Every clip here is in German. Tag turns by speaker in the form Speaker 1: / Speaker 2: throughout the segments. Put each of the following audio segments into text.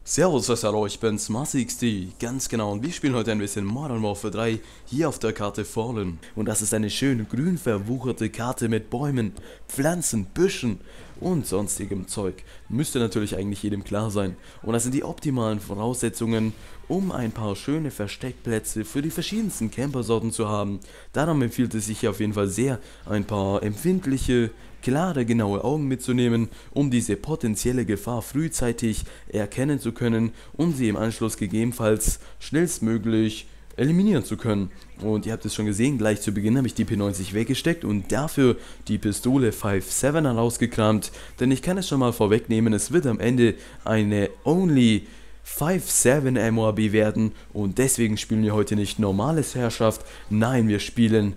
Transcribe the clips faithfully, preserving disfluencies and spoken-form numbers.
Speaker 1: Servus, was hallo, ich bin's, MarcyXD, ganz genau, und wir spielen heute ein bisschen Modern Warfare drei hier auf der Karte Fallen. Und das ist eine schöne grün verwucherte Karte mit Bäumen, Pflanzen, Büschen und sonstigem Zeug. Müsste natürlich eigentlich jedem klar sein. Und das sind die optimalen Voraussetzungen, um ein paar schöne Versteckplätze für die verschiedensten Campersorten zu haben. Darum empfiehlt es sich hier auf jeden Fall sehr, ein paar empfindliche, klare, genaue Augen mitzunehmen, um diese potenzielle Gefahr frühzeitig erkennen zu können und sie im Anschluss gegebenenfalls schnellstmöglich eliminieren zu können. Und ihr habt es schon gesehen, gleich zu Beginn habe ich die P neunzig weggesteckt und dafür die Pistole fünf sieben herausgekramt, denn ich kann es schon mal vorwegnehmen, es wird am Ende eine Only fünf sieben M O A B werden und deswegen spielen wir heute nicht normales Herrschaft, nein, wir spielen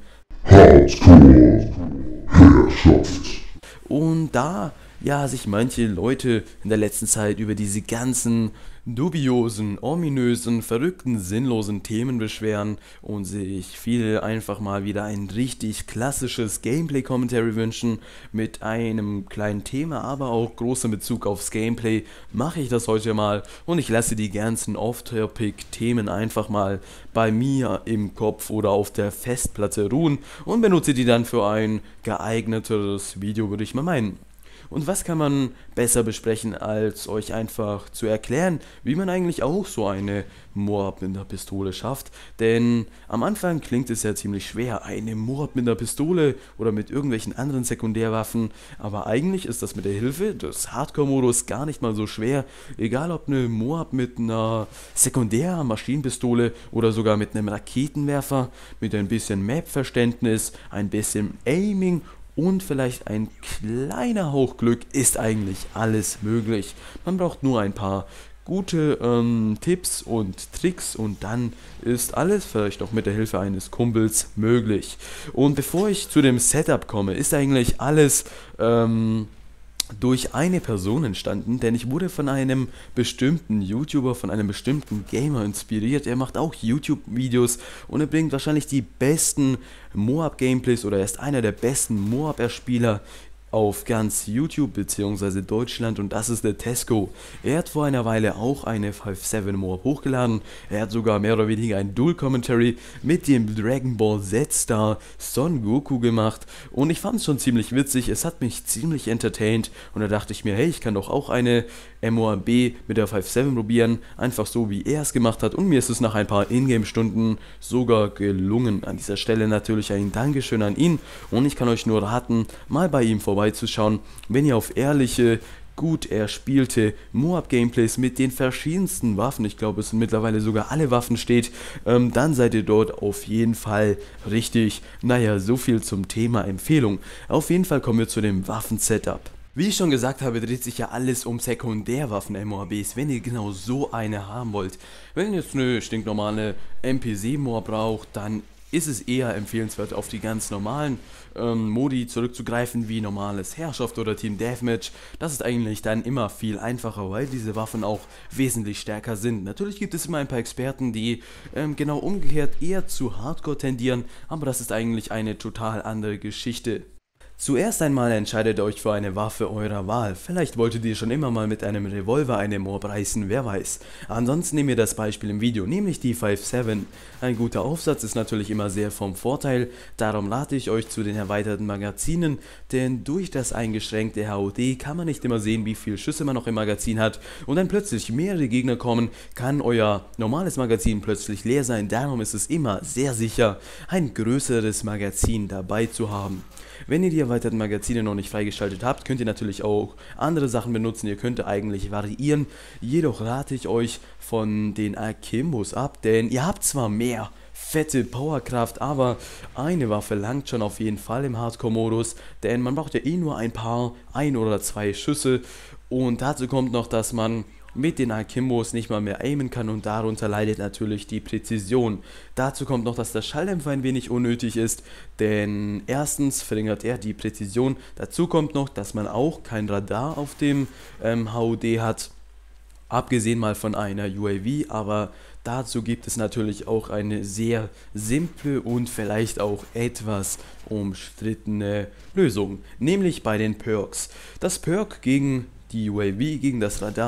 Speaker 2: Hardcore Herrschaft.
Speaker 1: Und da ja sich manche Leute in der letzten Zeit über diese ganzen dubiosen, ominösen, verrückten, sinnlosen Themen beschweren und sich viele einfach mal wieder ein richtig klassisches Gameplay-Commentary wünschen mit einem kleinen Thema, aber auch großem Bezug aufs Gameplay, mache ich das heute mal und ich lasse die ganzen Off-Topic-Themen einfach mal bei mir im Kopf oder auf der Festplatte ruhen und benutze die dann für ein geeigneteres Video, würde ich mal meinen. Und was kann man besser besprechen, als euch einfach zu erklären, wie man eigentlich auch so eine Moab mit einer Pistole schafft? Denn am Anfang klingt es ja ziemlich schwer, eine Moab mit einer Pistole oder mit irgendwelchen anderen Sekundärwaffen, aber eigentlich ist das mit der Hilfe des Hardcore-Modus gar nicht mal so schwer, egal ob eine Moab mit einer Sekundär-Maschinenpistole oder sogar mit einem Raketenwerfer, mit ein bisschen Map-Verständnis, ein bisschen Aiming und vielleicht ein kleiner Hauch Glück ist eigentlich alles möglich. Man braucht nur ein paar gute ähm, Tipps und Tricks und dann ist alles vielleicht auch mit der Hilfe eines Kumpels möglich. Und bevor ich zu dem Setup komme, ist eigentlich alles ähm, durch eine Person entstanden, denn ich wurde von einem bestimmten YouTuber, von einem bestimmten Gamer inspiriert. Er macht auch YouTube-Videos und er bringt wahrscheinlich die besten Moab-Gameplays oder er ist einer der besten Moab-Spieler auf ganz YouTube bzw. Deutschland und das ist der Tesco. Er hat vor einer Weile auch eine fünf sieben Moab hochgeladen. Er hat sogar mehr oder weniger ein Dual-Commentary mit dem Dragon Ball Z-Star Son Goku gemacht und ich fand es schon ziemlich witzig, es hat mich ziemlich entertained und da dachte ich mir, hey, ich kann doch auch eine M O A B mit der fünf sieben probieren, einfach so wie er es gemacht hat und mir ist es nach ein paar Ingame-Stunden sogar gelungen. An dieser Stelle natürlich ein Dankeschön an ihn und ich kann euch nur raten, mal bei ihm vorbeizuschauen, wenn ihr auf ehrliche, gut erspielte Moab-Gameplays mit den verschiedensten Waffen, ich glaube es sind mittlerweile sogar alle Waffen steht, ähm, dann seid ihr dort auf jeden Fall richtig. Naja, so viel zum Thema Empfehlung. Auf jeden Fall kommen wir zu dem Waffen-Setup. Wie ich schon gesagt habe, dreht sich ja alles um Sekundärwaffen-M O A Bs, wenn ihr genau so eine haben wollt. Wenn ihr jetzt eine stinknormale M P sieben Moab braucht, dann ist es eher empfehlenswert, auf die ganz normalen ähm, Modi zurückzugreifen, wie normales Herrschaft oder Team Deathmatch. Das ist eigentlich dann immer viel einfacher, weil diese Waffen auch wesentlich stärker sind. Natürlich gibt es immer ein paar Experten, die ähm, genau umgekehrt eher zu Hardcore tendieren, aber das ist eigentlich eine total andere Geschichte. Zuerst einmal entscheidet euch für eine Waffe eurer Wahl. Vielleicht wolltet ihr schon immer mal mit einem Revolver eine Moab reißen, wer weiß. Ansonsten nehmt ihr das Beispiel im Video, nämlich die fünf sieben. Ein guter Aufsatz ist natürlich immer sehr vom Vorteil, darum rate ich euch zu den erweiterten Magazinen, denn durch das eingeschränkte H U D kann man nicht immer sehen, wie viele Schüsse man noch im Magazin hat und dann plötzlich mehrere Gegner kommen, kann euer normales Magazin plötzlich leer sein, darum ist es immer sehr sicher, ein größeres Magazin dabei zu haben. Wenn ihr die erweiterten Magazine noch nicht freigeschaltet habt, könnt ihr natürlich auch andere Sachen benutzen, ihr könnt eigentlich variieren, jedoch rate ich euch von den Akimbos ab, denn ihr habt zwar mehr fette Powerkraft, aber eine Waffe langt schon auf jeden Fall im Hardcore-Modus, denn man braucht ja eh nur ein paar, ein oder zwei Schüsse und dazu kommt noch, dass man mit den Akimbos nicht mal mehr aimen kann und darunter leidet natürlich die Präzision. Dazu kommt noch, dass der Schalldämpfer ein wenig unnötig ist, denn erstens verringert er die Präzision. Dazu kommt noch, dass man auch kein Radar auf dem ähm, H U D hat, abgesehen mal von einer U A V, aber dazu gibt es natürlich auch eine sehr simple und vielleicht auch etwas umstrittene Lösung, nämlich bei den Perks. Das Perk gegen die U A V, gegen das Radar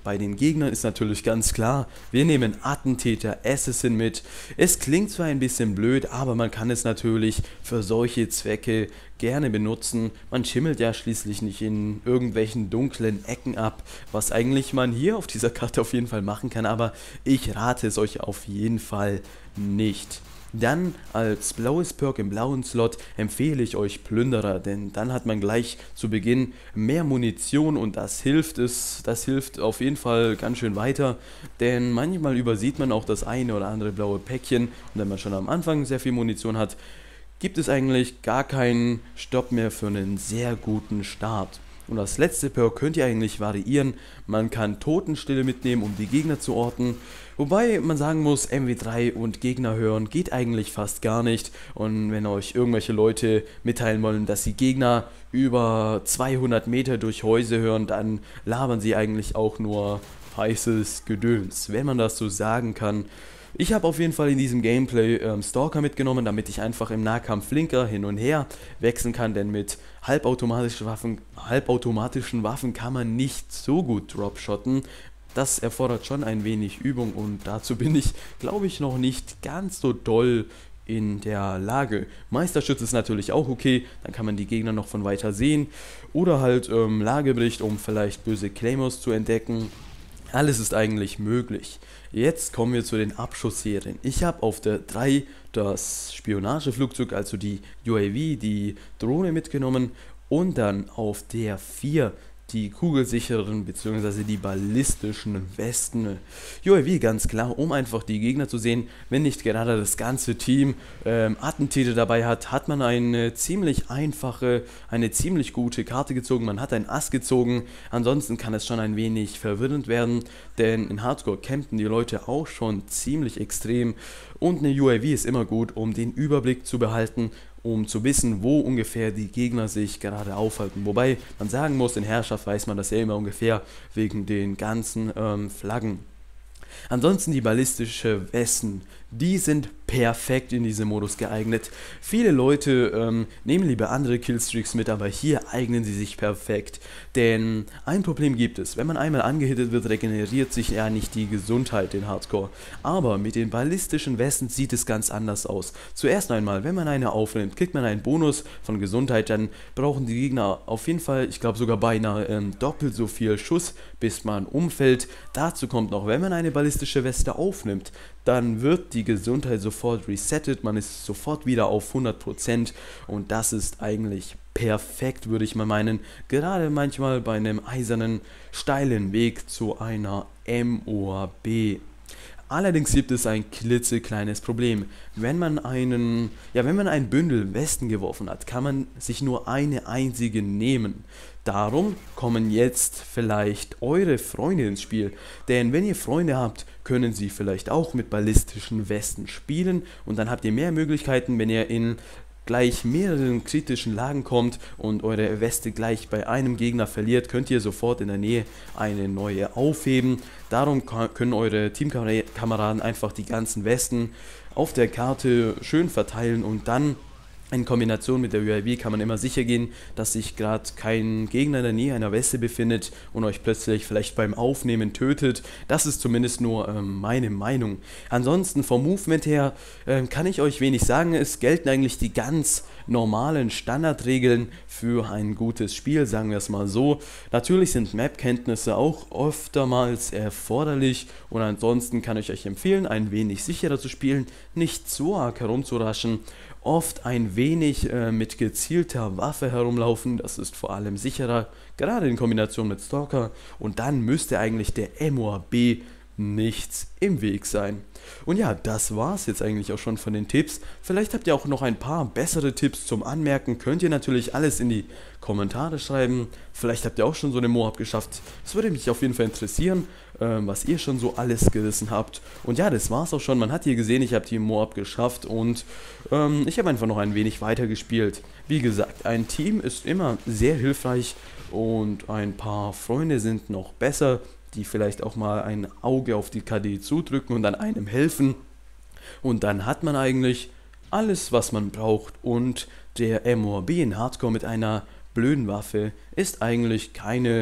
Speaker 1: Bei den Gegnern ist natürlich ganz klar, wir nehmen Attentäter, Assassin mit. Es klingt zwar ein bisschen blöd, aber man kann es natürlich für solche Zwecke gerne benutzen. Man schimmelt ja schließlich nicht in irgendwelchen dunklen Ecken ab, was eigentlich man hier auf dieser Karte auf jeden Fall machen kann, aber ich rate es euch auf jeden Fall nicht. Dann als blaues Perk im blauen Slot empfehle ich euch Plünderer, denn dann hat man gleich zu Beginn mehr Munition und das hilft es, das hilft auf jeden Fall ganz schön weiter, denn manchmal übersieht man auch das eine oder andere blaue Päckchen und wenn man schon am Anfang sehr viel Munition hat, gibt es eigentlich gar keinen Stopp mehr für einen sehr guten Start. Und das letzte Perk könnt ihr eigentlich variieren, man kann Totenstille mitnehmen, um die Gegner zu orten, wobei man sagen muss, M W drei und Gegner hören geht eigentlich fast gar nicht und wenn euch irgendwelche Leute mitteilen wollen, dass sie Gegner über zweihundert Meter durch Häuser hören, dann labern sie eigentlich auch nur heißes Gedöns, wenn man das so sagen kann. Ich habe auf jeden Fall in diesem Gameplay ähm, Stalker mitgenommen, damit ich einfach im Nahkampf flinker hin und her wechseln kann, denn mit halbautomatischen Waffen, halbautomatischen Waffen kann man nicht so gut dropshotten. Das erfordert schon ein wenig Übung und dazu bin ich, glaube ich, noch nicht ganz so doll in der Lage. Meisterschütze ist natürlich auch okay, dann kann man die Gegner noch von weiter sehen oder halt ähm, Lagebericht, um vielleicht böse Claymores zu entdecken. Alles ist eigentlich möglich. Jetzt kommen wir zu den Abschussserien. Ich habe auf der drei das Spionageflugzeug, also die U A V, die Drohne mitgenommen und dann auf der vier die kugelsicheren bzw. die ballistischen Westen. U A V ganz klar, um einfach die Gegner zu sehen. Wenn nicht gerade das ganze Team ähm, Attentäter dabei hat, hat man eine ziemlich einfache, eine ziemlich gute Karte gezogen. Man hat ein Ass gezogen. Ansonsten kann es schon ein wenig verwirrend werden, denn in Hardcore campen die Leute auch schon ziemlich extrem. Und eine U A V ist immer gut, um den Überblick zu behalten, um zu wissen, wo ungefähr die Gegner sich gerade aufhalten. Wobei man sagen muss, in Herrschaft weiß man das ja immer ungefähr wegen den ganzen ähm, Flaggen. Ansonsten die ballistische Westen, die sind perfekt in diesem Modus geeignet. Viele Leute ähm, nehmen lieber andere Killstreaks mit, aber hier eignen sie sich perfekt. Denn ein Problem gibt es, wenn man einmal angehittet wird, regeneriert sich ja nicht die Gesundheit in Hardcore. Aber mit den ballistischen Westen sieht es ganz anders aus. Zuerst einmal, wenn man eine aufnimmt, kriegt man einen Bonus von Gesundheit, dann brauchen die Gegner auf jeden Fall, ich glaube sogar beinahe ähm, doppelt so viel Schuss, bis man umfällt. Dazu kommt noch, wenn man eine ballistische Weste aufnimmt, dann wird die Gesundheit sofort resettet, man ist sofort wieder auf hundert Prozent und das ist eigentlich perfekt, würde ich mal meinen, gerade manchmal bei einem eisernen, steilen Weg zu einer M O A B. Allerdings gibt es ein klitzekleines Problem. Wenn man einen, ja, wenn man ein Bündel Westen geworfen hat, kann man sich nur eine einzige nehmen. Darum kommen jetzt vielleicht eure Freunde ins Spiel, denn wenn ihr Freunde habt, können sie vielleicht auch mit ballistischen Westen spielen und dann habt ihr mehr Möglichkeiten, wenn ihr in gleich mehreren kritischen Lagen kommt und eure Weste gleich bei einem Gegner verliert, könnt ihr sofort in der Nähe eine neue aufheben. Darum können eure Teamkameraden einfach die ganzen Westen auf der Karte schön verteilen und dann in Kombination mit der U A V kann man immer sicher gehen, dass sich gerade kein Gegner in der Nähe einer Weste befindet und euch plötzlich vielleicht beim Aufnehmen tötet. Das ist zumindest nur ähm, meine Meinung. Ansonsten vom Movement her ähm, kann ich euch wenig sagen. Es gelten eigentlich die ganz normalen Standardregeln für ein gutes Spiel, sagen wir es mal so. Natürlich sind Map-Kenntnisse auch oftmals erforderlich und ansonsten kann ich euch empfehlen, ein wenig sicherer zu spielen, nicht so arg herumzuraschen, oft ein wenig äh, mit gezielter Waffe herumlaufen, das ist vor allem sicherer, gerade in Kombination mit Stalker und dann müsste eigentlich der M O A B nichts im Weg sein. Und ja, das war's jetzt eigentlich auch schon von den Tipps. Vielleicht habt ihr auch noch ein paar bessere Tipps zum Anmerken. Könnt ihr natürlich alles in die Kommentare schreiben. Vielleicht habt ihr auch schon so eine Moab geschafft. Es würde mich auf jeden Fall interessieren, ähm, was ihr schon so alles gerissen habt. Und ja, das war's auch schon. Man hat hier gesehen, ich habe die Moab geschafft und ähm, ich habe einfach noch ein wenig weiter gespielt. Wie gesagt, ein Team ist immer sehr hilfreich und ein paar Freunde sind noch besser, die vielleicht auch mal ein Auge auf die K D zudrücken und dann einem helfen. Und dann hat man eigentlich alles, was man braucht. Und der M O A B in Hardcore mit einer blöden Waffe ist eigentlich keine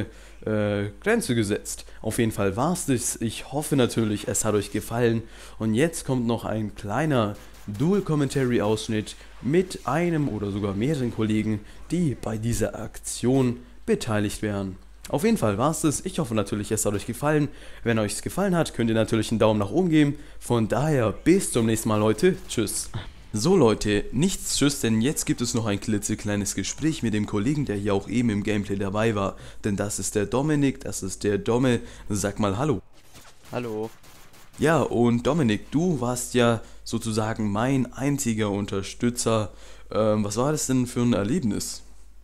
Speaker 1: äh, Grenze gesetzt. Auf jeden Fall war's das. Ich hoffe natürlich, es hat euch gefallen. Und jetzt kommt noch ein kleiner Dual-Commentary-Ausschnitt mit einem oder sogar mehreren Kollegen, die bei dieser Aktion beteiligt wären. Auf jeden Fall war's das. Ich hoffe natürlich, es hat euch gefallen. Wenn euch es gefallen hat, könnt ihr natürlich einen Daumen nach oben geben. Von daher, bis zum nächsten Mal, Leute. Tschüss. So Leute, nichts tschüss, denn jetzt gibt es noch ein klitzekleines Gespräch mit dem Kollegen, der hier auch eben im Gameplay dabei war. Denn das ist der Dominik, das ist der Domme. Sag mal Hallo.
Speaker 3: Hallo.
Speaker 1: Ja, und Dominik, du warst ja sozusagen mein einziger Unterstützer. Ähm, was war das denn für ein Erlebnis?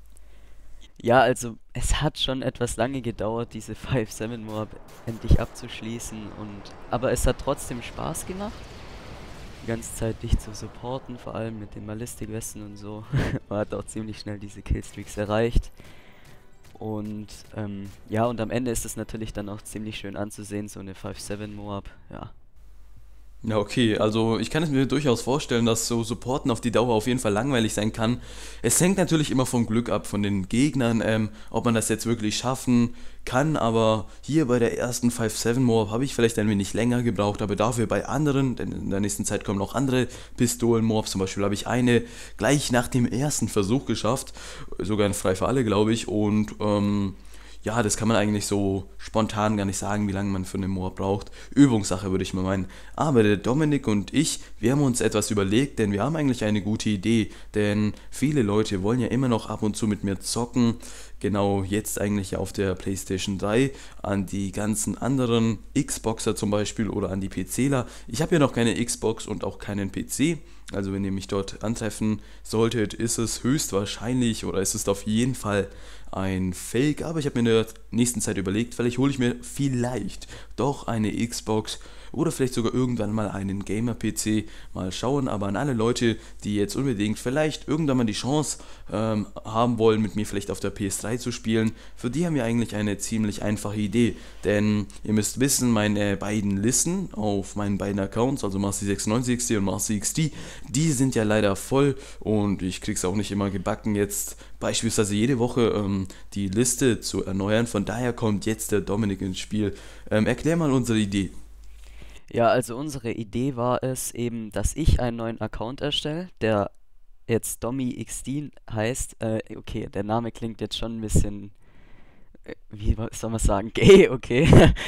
Speaker 3: Ja, also es hat schon etwas lange gedauert, diese fünf sieben Moab endlich abzuschließen, und aber es hat trotzdem Spaß gemacht, die ganze Zeit dich zu supporten, vor allem mit den Ballistik-Westen und so. Man hat auch ziemlich schnell diese Killstreaks erreicht. Und ähm, ja, und am Ende ist es natürlich dann auch ziemlich schön anzusehen, so eine fünf sieben Moab, ja.
Speaker 1: Ja, okay, also ich kann es mir durchaus vorstellen, dass so Supporten auf die Dauer auf jeden Fall langweilig sein kann. Es hängt natürlich immer vom Glück ab, von den Gegnern, ähm, ob man das jetzt wirklich schaffen kann, aber hier bei der ersten fünf sieben Moab habe ich vielleicht ein wenig länger gebraucht, aber dafür bei anderen, denn in der nächsten Zeit kommen noch andere Pistolen-Moabs, zum Beispiel habe ich eine gleich nach dem ersten Versuch geschafft, sogar in frei für alle, glaube ich, und ähm, ja, das kann man eigentlich so spontan gar nicht sagen, wie lange man für einen Moab braucht. Übungssache, würde ich mal meinen. Aber der Dominik und ich, wir haben uns etwas überlegt, denn wir haben eigentlich eine gute Idee. Denn viele Leute wollen ja immer noch ab und zu mit mir zocken. Genau jetzt eigentlich auf der PlayStation drei, an die ganzen anderen Xboxer zum Beispiel oder an die PCler. Ich habe ja noch keine Xbox und auch keinen P C. Also wenn ihr mich dort antreffen solltet, ist es höchstwahrscheinlich oder ist es auf jeden Fall ein Fake. Aber ich habe mir in der nächsten Zeit überlegt, vielleicht hole ich mir vielleicht doch eine Xbox oder vielleicht sogar irgendwann mal einen Gamer-P C. Mal schauen, aber an alle Leute, die jetzt unbedingt vielleicht irgendwann mal die Chance ähm, haben wollen, mit mir vielleicht auf der P S drei zu spielen, für die haben wir eigentlich eine ziemlich einfache Idee. Denn ihr müsst wissen, meine beiden Listen auf meinen beiden Accounts, also Marci sechsundneunzig X D und Marci X D, die sind ja leider voll und ich krieg's auch nicht immer gebacken, jetzt beispielsweise jede Woche ähm, die Liste zu erneuern. Von daher kommt jetzt der Dominik ins Spiel. Ähm, erklär mal unsere Idee.
Speaker 3: Ja, also unsere Idee war es eben, dass ich einen neuen Account erstelle, der jetzt Domi X D heißt. Äh, okay, der Name klingt jetzt schon ein bisschen, äh, wie soll man sagen, gay, okay.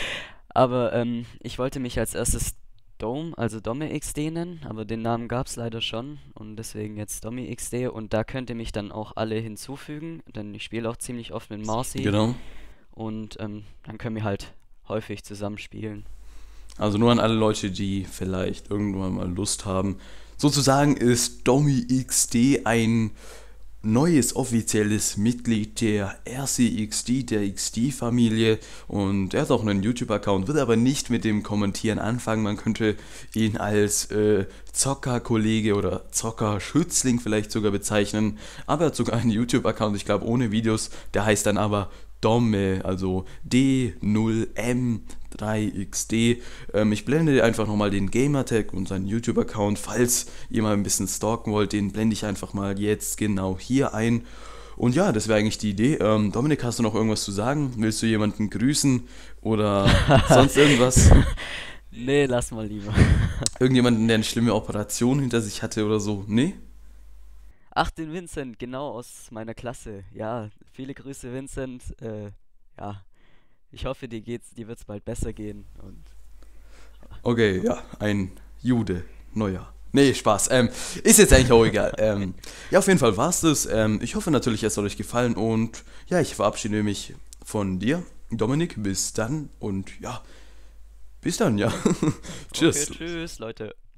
Speaker 3: Aber ähm, ich wollte mich als erstes Dome, also Domi X D nennen, aber den Namen gab es leider schon und deswegen jetzt Domi X D, und da könnt ihr mich dann auch alle hinzufügen, denn ich spiele auch ziemlich oft mit Marci.
Speaker 1: Genau.
Speaker 3: Und ähm, dann können wir halt häufig zusammen spielen.
Speaker 1: Also nur an alle Leute, die vielleicht irgendwann mal Lust haben. Sozusagen ist Domi X D ein neues offizielles Mitglied der R C X D, der X D-Familie, und er hat auch einen YouTube-Account, wird aber nicht mit dem Kommentieren anfangen. Man könnte ihn als äh, Zocker-Kollege oder Zocker-Schützling vielleicht sogar bezeichnen, aber er hat sogar einen YouTube-Account, ich glaube ohne Videos, der heißt dann aber Domme, also D null M drei X D. Ähm, ich blende dir einfach nochmal den Gamertag und seinen YouTube-Account, falls ihr mal ein bisschen stalken wollt, den blende ich einfach mal jetzt genau hier ein. Und ja, das wäre eigentlich die Idee. Ähm, Dominik, hast du noch irgendwas zu sagen? Willst du jemanden grüßen oder sonst irgendwas?
Speaker 3: Nee, lass mal lieber.
Speaker 1: Irgendjemanden, der eine schlimme Operation hinter sich hatte oder so? Nee?
Speaker 3: Ach, den Vincent, genau, aus meiner Klasse. Ja, viele Grüße, Vincent. Äh, ja, ich hoffe, dir geht's, dir wird's bald besser gehen. Und
Speaker 1: okay, ja, ein Jude, neuer. Nee, Spaß. Ähm, ist jetzt eigentlich auch egal. Ähm, ja, auf jeden Fall war's das. Ähm, ich hoffe natürlich, es hat euch gefallen und ja, ich verabschiede mich von dir, Dominik. Bis dann und ja, bis dann, ja. Tschüss.
Speaker 3: Okay, tschüss, Leute.